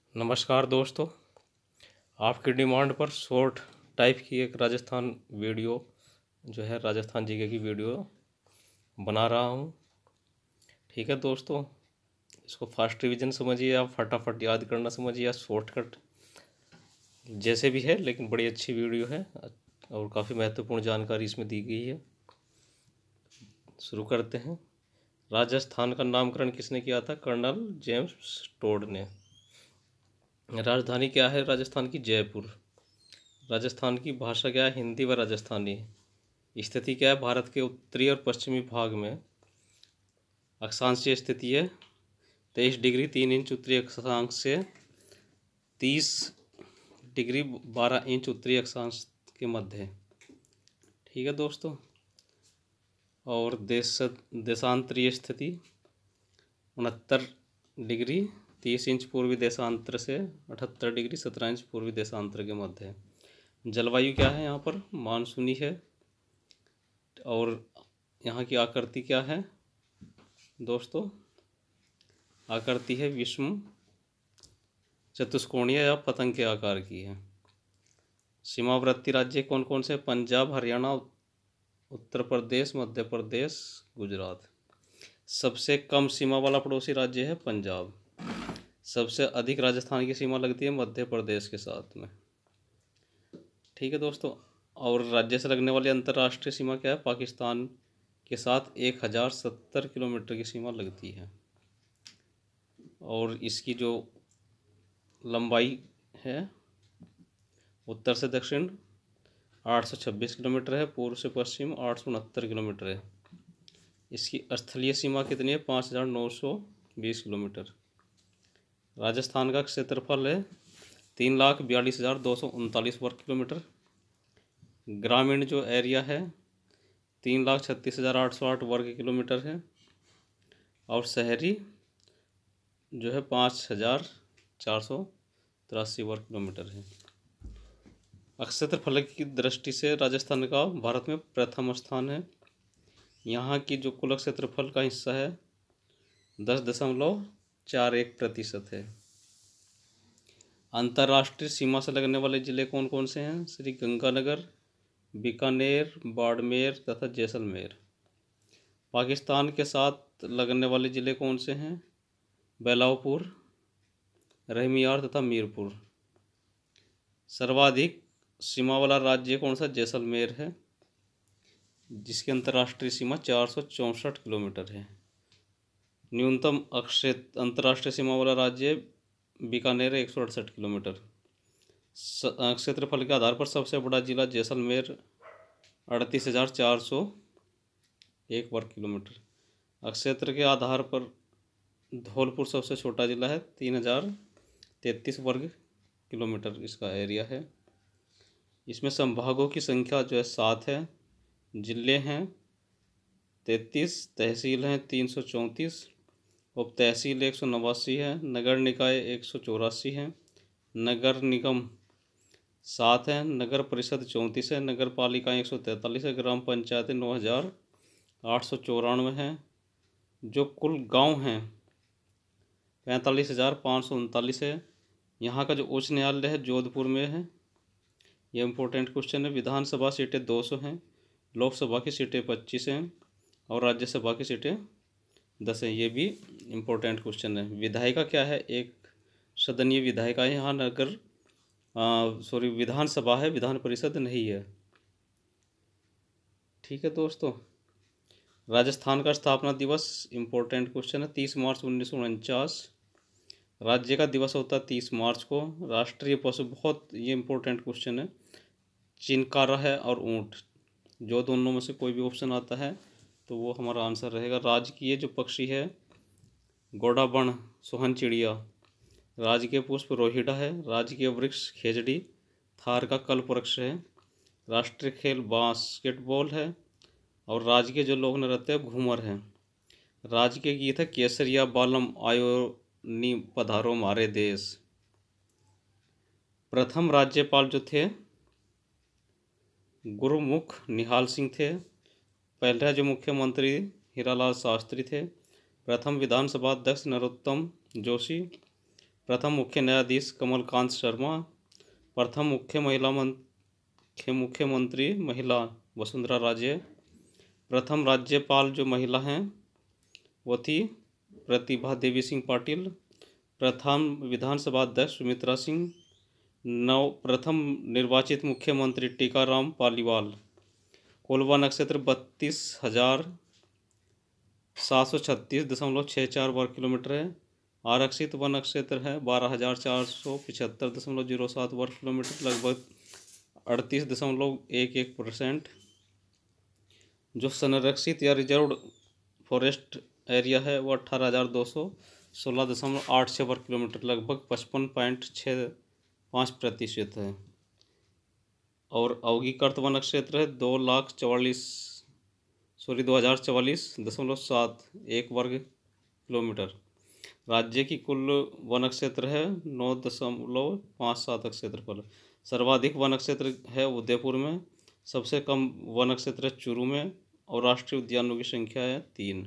नमस्कार दोस्तों, आपकी डिमांड पर शॉर्ट टाइप की एक राजस्थान वीडियो जो है राजस्थान जीके की वीडियो बना रहा हूँ। ठीक है दोस्तों, इसको फास्ट रिवीजन समझिए या फटाफट याद करना समझिए या शॉर्टकट जैसे भी है, लेकिन बड़ी अच्छी वीडियो है और काफ़ी महत्वपूर्ण जानकारी इसमें दी गई है। शुरू करते हैं। राजस्थान का नामकरण किसने किया था? कर्नल जेम्स टोड ने। राजधानी क्या है राजस्थान की? जयपुर। राजस्थान की भाषा क्या है? हिंदी व राजस्थानी। स्थिति क्या है? भारत के उत्तरी और पश्चिमी भाग में। अक्षांशीय स्थिति है 23 डिग्री 3 इंच उत्तरी अक्षांश से 30 डिग्री 12 इंच उत्तरी अक्षांश के मध्य। ठीक है दोस्तों। और देशांतरीय स्थिति 69 डिग्री 30 इंच पूर्वी देशांतर से 78 डिग्री 17 इंच पूर्वी देशांतर के मध्य है। जलवायु क्या है? यहाँ पर मानसूनी है। और यहाँ की आकृति क्या है दोस्तों? आकृति है विषम चतुष्कोणीय या पतंग के आकार की है। सीमावर्ती राज्य कौन कौन से? पंजाब, हरियाणा, उत्तर प्रदेश, मध्य प्रदेश, गुजरात। सबसे कम सीमा वाला पड़ोसी राज्य है पंजाब। सबसे अधिक राजस्थान की सीमा लगती है मध्य प्रदेश के साथ में। ठीक है दोस्तों। और राज्य से लगने वाली अंतर्राष्ट्रीय सीमा क्या है? पाकिस्तान के साथ 1070 किलोमीटर की सीमा लगती है। और इसकी जो लंबाई है उत्तर से दक्षिण 826 किलोमीटर है, पूर्व से पश्चिम 869 किलोमीटर है। इसकी स्थलीय सीमा कितनी है? 5920 किलोमीटर। राजस्थान का क्षेत्रफल है 3,42,239 वर्ग किलोमीटर। ग्रामीण जो एरिया है 3,36,808 वर्ग किलोमीटर है। और शहरी जो है 5,483 वर्ग किलोमीटर है। क्षेत्रफल की दृष्टि से राजस्थान का भारत में प्रथम स्थान है। यहाँ की जो कुल क्षेत्रफल का हिस्सा है 10.41% है। अंतर्राष्ट्रीय सीमा से लगने वाले जिले कौन कौन से हैं? श्री गंगानगर, बीकानेर, बाड़मेर तथा जैसलमेर। पाकिस्तान के साथ लगने वाले जिले कौन से हैं? बेलावपुर, रहमियार तथा मीरपुर। सर्वाधिक सीमा वाला राज्य कौन सा? जैसलमेर है, जिसकी अंतर्राष्ट्रीय सीमा 464 किलोमीटर है। न्यूनतम अंतर्राष्ट्रीय सीमा वाला राज्य बीकानेर 168 किलोमीटर। क्षेत्रफल के आधार पर सबसे बड़ा जिला जैसलमेर 38,401 वर्ग किलोमीटर। क्षेत्र के आधार पर धौलपुर सबसे छोटा जिला है, 3,033 वर्ग किलोमीटर इसका एरिया है। इसमें संभागों की संख्या जो है 7 है, जिले हैं 33, तहसील हैं 334, उप तहसील 189 है, नगर निकाय 184 है, नगर निगम 7 है, नगर परिषद 34 है, नगर पालिका 143 है, ग्राम पंचायतें 9,894 हैं। जो कुल गांव हैं 45,539 है। यहाँ का जो उच्च न्यायालय है जोधपुर में है। यह इम्पोर्टेंट क्वेश्चन है। विधानसभा सीटें 200 हैं, लोकसभा की सीटें 25 हैं और राज्यसभा की सीटें 10 हैं। ये भी इम्पोर्टेंट क्वेश्चन है। विधायिका क्या है? एक सदनीय विधायिका है। यहाँ विधानसभा है, विधान परिषद नहीं है। ठीक है दोस्तों। राजस्थान का स्थापना दिवस इम्पोर्टेंट क्वेश्चन है। 30 मार्च 1949 राज्य का दिवस होता है 30 मार्च को। राष्ट्रीय पशु, बहुत ये इम्पोर्टेंट क्वेश्चन है, चिनकारा है और ऊँट। जो दोनों में से कोई भी ऑप्शन आता है तो वो हमारा आंसर रहेगा। राजकीय जो पक्षी है गोडाबण, सोहन चिड़िया। राजकीय पुष्प रोहिड़ा है। राजकीय वृक्ष खेजड़ी, थार का कल्प वृक्ष है। राष्ट्रीय खेल बास्केटबॉल है। और राजकीय जो लोक नृत्य है घूमर है। राजकीय गीत है केसरिया बालम आयो नी पधारो मारे देश। प्रथम राज्यपाल जो थे गुरुमुख निहाल सिंह थे। पहला जो मुख्यमंत्री हीरालाल शास्त्री थे। प्रथम विधानसभा अध्यक्ष नरोत्तम जोशी। प्रथम मुख्य न्यायाधीश कमलकांत शर्मा। प्रथम मुख्यमंत्री महिला वसुंधरा राजे। प्रथम राज्यपाल जो महिला हैं वो थी प्रतिभा देवी सिंह पाटिल। प्रथम विधानसभा अध्यक्ष सुमित्रा सिंह। प्रथम निर्वाचित मुख्यमंत्री टीकाराम पालीवाल। कोलवा नक्षत्र 32,736.64 वर्ग किलोमीटर है। आरक्षित वन क्षेत्र है 12,475.07 वर्ग किलोमीटर, लगभग 38.11%। जो संरक्षित या रिजर्व्ड फॉरेस्ट एरिया है वो 18,216.86 वर्ग किलोमीटर, लगभग 55.65% है। और अवगीकृत वन क्षेत्र है 2,044.71 वर्ग किलोमीटर। राज्य की कुल वन क्षेत्र है 9.57 क्षेत्रफल। सर्वाधिक वन क्षेत्र है उदयपुर में, सबसे कम वन क्षेत्र है चूरू में, और राष्ट्रीय उद्यानों की संख्या है 3।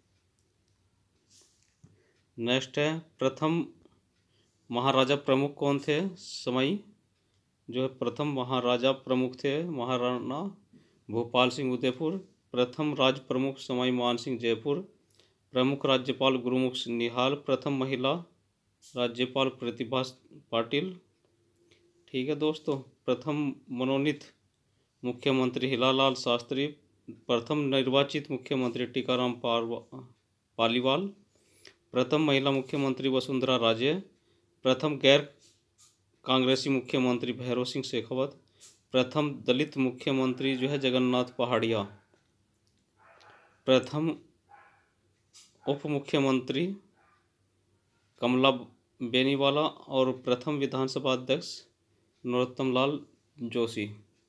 नेक्स्ट है प्रथम महाराजा प्रमुख कौन थे? समय जो है प्रथम महाराजा प्रमुख थे महाराणा भूपाल सिंह उदयपुर। प्रथम राज्य प्रमुख समाई मान सिंह जयपुर। प्रमुख राज्यपाल गुरुमुख निहाल। प्रथम महिला राज्यपाल प्रतिभा पाटिल। ठीक है दोस्तों। प्रथम मनोनीत मुख्यमंत्री हिलालाल शास्त्री। प्रथम निर्वाचित मुख्यमंत्री टीकाराम पालीवाल। प्रथम महिला मुख्यमंत्री वसुंधरा राजे। प्रथम गैर कांग्रेसी मुख्यमंत्री भैरव सिंह शेखावत। प्रथम दलित मुख्यमंत्री जो है जगन्नाथ पहाड़िया। प्रथम उप मुख्यमंत्री कमला बेनीवाला। और प्रथम विधानसभा अध्यक्ष नरोत्तम लाल जोशी।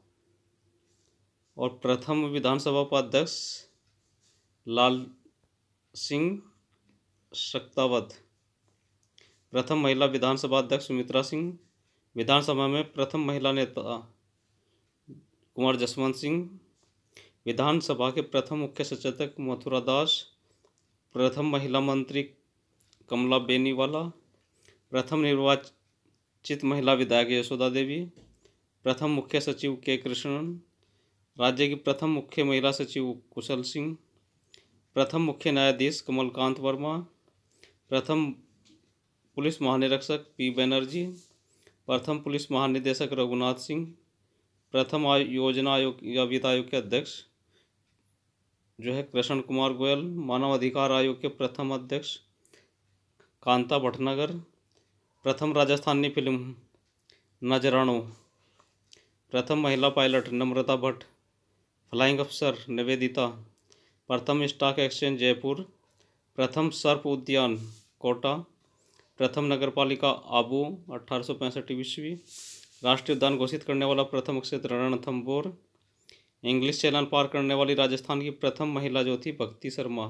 और प्रथम विधानसभा उपाध्यक्ष लाल सिंह शक्तावत। प्रथम महिला विधानसभा अध्यक्ष सुमित्रा सिंह। विधानसभा में प्रथम महिला नेता कुंवर जसवंत सिंह। विधानसभा के प्रथम मुख्य सचेतक मथुरा दास। प्रथम महिला मंत्री कमला बेनीवाला। प्रथम निर्वाचित महिला विधायक यशोदा देवी। प्रथम मुख्य सचिव के कृष्णन। राज्य की प्रथम मुख्य महिला सचिव कुशल सिंह। प्रथम मुख्य न्यायाधीश कमलकांत वर्मा। प्रथम पुलिस महानिरीक्षक पी बनर्जी। प्रथम पुलिस महानिदेशक रघुनाथ सिंह। प्रथम योजना आयोग या वित्त आयोग के अध्यक्ष जो है कृष्ण कुमार गोयल। मानव अधिकार आयोग के प्रथम अध्यक्ष कांता भटनागर। प्रथम राजस्थानी फिल्म नजरानो। प्रथम महिला पायलट नम्रता भट्ट। फ्लाइंग अफसर निवेदिता। प्रथम स्टॉक एक्सचेंज जयपुर। प्रथम सर्प उद्यान कोटा। प्रथम नगरपालिका आबू 1865 ईस्वी। राष्ट्रीय उद्यान घोषित करने वाला प्रथम क्षेत्र रणथंभौर। इंग्लिश चैनल पार करने वाली राजस्थान की प्रथम महिला जो थी भक्ति शर्मा।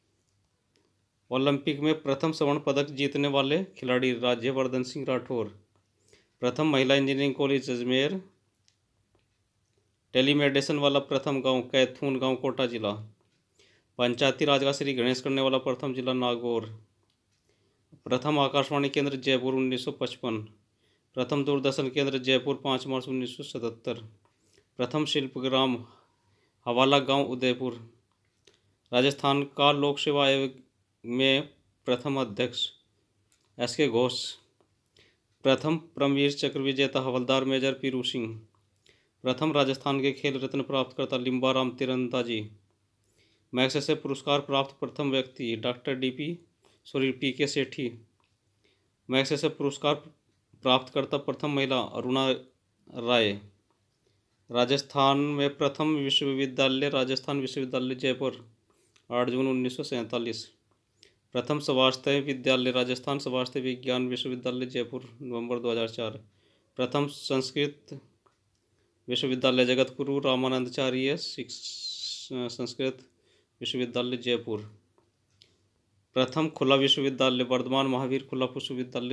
ओलंपिक में प्रथम स्वर्ण पदक जीतने वाले खिलाड़ी राज्यवर्धन सिंह राठौर। प्रथम महिला इंजीनियरिंग कॉलेज अजमेर। टेलीमेडिसिन वाला प्रथम गांव कैथून गांव कोटा जिला। पंचायती राज का श्री गणेश करने वाला प्रथम जिला नागौर। प्रथम आकाशवाणी केंद्र जयपुर 1955। प्रथम दूरदर्शन केंद्र जयपुर 5 मार्च 1977। प्रथम शिल्पग्राम हवाला गांव उदयपुर। राजस्थान का लोक सेवा आयोग में प्रथम अध्यक्ष एस.के. घोष। प्रथम परमवीर चक्र विजेता हवलदार मेजर पीरू सिंह। प्रथम राजस्थान के खेल रत्न प्राप्तकर्ता लिम्बाराम तीरंदाजी। मैग्सेसे पुरस्कार प्राप्त प्रथम व्यक्ति डॉक्टर पी.के. सेठी। मैग्सेसे पुरस्कार प्राप्तकर्ता प्रथम महिला अरुणा राय। राजस्थान में प्रथम विश्वविद्यालय राजस्थान विश्वविद्यालय जयपुर 8 जून 1947। प्रथम स्वास्थ्य विद्यालय राजस्थान स्वास्थ्य विज्ञान विश्वविद्यालय जयपुर नवंबर 2004। प्रथम संस्कृत विश्वविद्यालय जगतगुरु रामानंदाचार्य संस्कृत विश्वविद्यालय जयपुर। प्रथम खुला विश्वविद्यालय वर्धमान महावीर खुला विश्वविद्यालय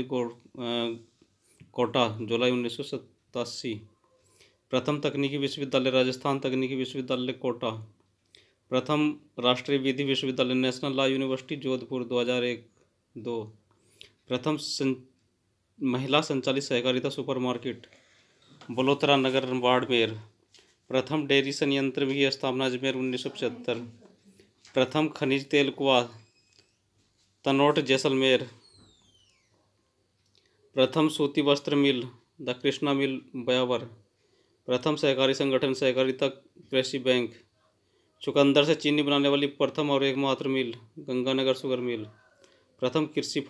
कोटा जुलाई 1987। प्रथम तकनीकी विश्वविद्यालय राजस्थान तकनीकी विश्वविद्यालय कोटा। प्रथम राष्ट्रीय विधि विश्वविद्यालय नेशनल लॉ यूनिवर्सिटी जोधपुर 2001-2। प्रथम महिला संचालित सहकारिता सुपरमार्केट बलोत्रा नगर बाड़मेर। प्रथम डेयरी संयंत्र की स्थापना अजमेर 1975। प्रथम खनिज तेल कुआं तनोट जैसलमेर। प्रथम सूती वस्त्र mill the Krishna mill Beawar. प्रथम सहकारी संगठन सहकारिता कृषि बैंक। चुकंदर से चीनी बनाने वाली प्रथम और एकमात्र मिल गंगानगर शुगर मिल। प्रथम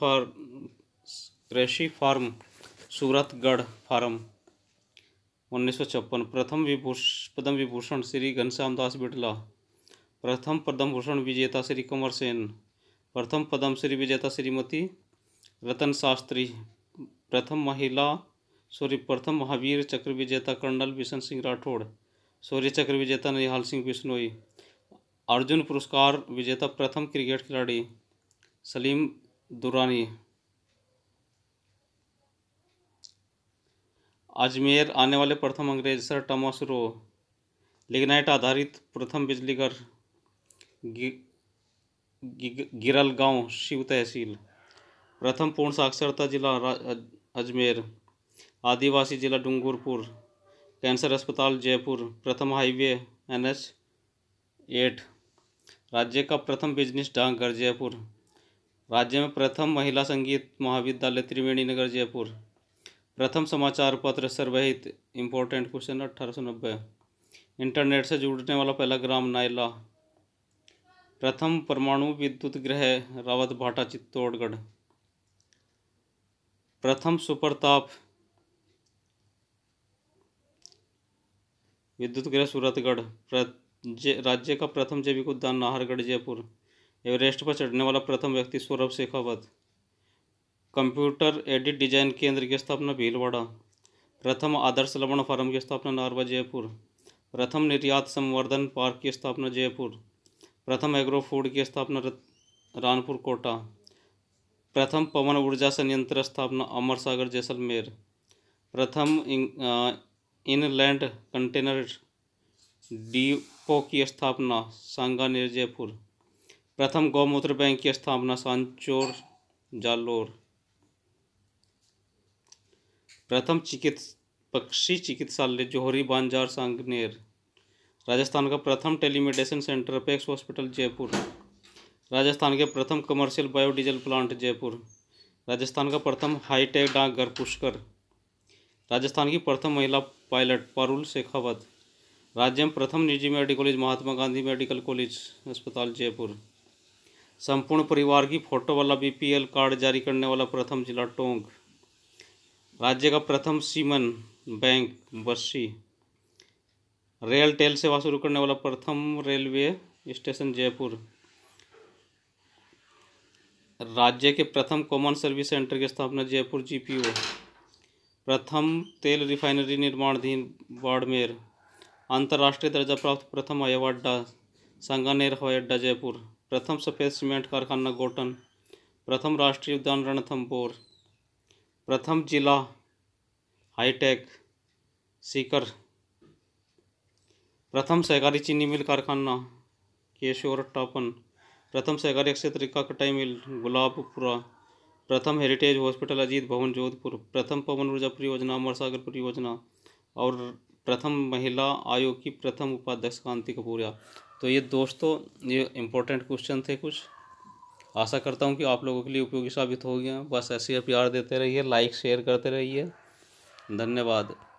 कृषि फार्म सूरतगढ़ फार्म 1956। पद्म विभूषण श्री घनश्याम दास बिड़ला। प्रथम पद्म भूषण विजेता श्री कंवर सेन। प्रथम पद्मश्री विजेता श्रीमती रतन शास्त्री। प्रथम महावीर चक्र विजेता कर्नल बिशन सिंह राठौड़। शौर्य चक्र विजेता निहाल सिंह बिश्नोई। अर्जुन पुरस्कार विजेता प्रथम क्रिकेट खिलाड़ी सलीम दुरानी। अजमेर आने वाले प्रथम अंग्रेज सर टॉमस रो। लिग्नाइट आधारित प्रथम बिजली घर गिरलगांव शिव तहसील। प्रथम पूर्ण साक्षरता जिला अजमेर। आदिवासी जिला डूंगरपुर। कैंसर अस्पताल जयपुर। प्रथम हाईवे NH 8। राज्य का प्रथम बिजनेस डाकघर जयपुर। राज्य में प्रथम महिला संगीत महाविद्यालय त्रिवेणी नगर जयपुर। प्रथम समाचार पत्र सर्वहित इम्पोर्टेंट क्वेश्चन 1890। इंटरनेट से जुड़ने वाला पहला ग्राम नायला। प्रथम परमाणु विद्युत गृह रावत भाटा चित्तौड़गढ़। प्रथम सुपरताप विद्युत गृह सूरतगढ़। राज्य का प्रथम जैविक उद्यान नाहरगढ़ जयपुर। एवरेस्ट पर चढ़ने वाला प्रथम व्यक्ति Saurabh Shekhawat. Computer aided design केंद्र की स्थापना भीलवाड़ा। प्रथम आदर्श लवण फार्म की स्थापना नारवा जयपुर। प्रथम निर्यात संवर्धन पार्क की स्थापना जयपुर। प्रथम एग्रो फूड की स्थापना रानपुर कोटा। प्रथम पवन ऊर्जा संयंत्र स्थापना अमर सागर जैसलमेर। प्रथम इनलैंड कंटेनर डिपो की स्थापना सांगानेर जयपुर। प्रथम गौमूत्र बैंक की स्थापना सांचौर जालोर। प्रथम पक्षी चिकित्सालय जोहरी बांजार सांगनेर। राजस्थान का प्रथम telemedicine centre Apex hospital Jaipur. Rajasthan के प्रथम commercial biodiesel plant Jaipur. Rajasthan का प्रथम हाईटेक डाकघर पुष्कर। राजस्थान की प्रथम महिला पायलट पारुल शेखावत। राज्य में प्रथम निजी medical college Mahatma Gandhi medical college अस्पताल जयपुर। संपूर्ण परिवार की फोटो वाला BPL कार्ड जारी करने वाला प्रथम जिला टोंक। राज्य का प्रथम semen bank Bassi. RailTel सेवा शुरू करने वाला प्रथम रेलवे स्टेशन जयपुर। राज्य के प्रथम कॉमन सर्विस सेंटर की स्थापना जयपुर GPO। प्रथम तेल रिफाइनरी निर्माणाधीन बाड़मेर। अंतर्राष्ट्रीय दर्जा प्राप्त प्रथम हवाई अड्डा सांगानेर हवाई अड्डा जयपुर। प्रथम सफ़ेद सीमेंट कारखाना गोटन। प्रथम राष्ट्रीय उद्यान रणथंभौर। प्रथम जिला हाईटेक सीकर। प्रथम सहकारी चीनी मिल कारखाना केशोरट्टापन। प्रथम सहकारी अक्षय तरीका कटाई मिल गुलाबपुरा। प्रथम हेरिटेज हॉस्पिटल अजीत भवन जोधपुर। प्रथम पवन ऊर्जा परियोजना अमर सागर परियोजना। और प्रथम महिला आयोग की प्रथम उपाध्यक्ष कांति कपूरिया। तो ये दोस्तों ये इम्पोर्टेंट क्वेश्चन थे कुछ। आशा करता हूँ कि आप लोगों के लिए उपयोगी साबित हो गया। बस ऐसे ही प्यार देते रहिए, लाइक शेयर करते रहिए। धन्यवाद।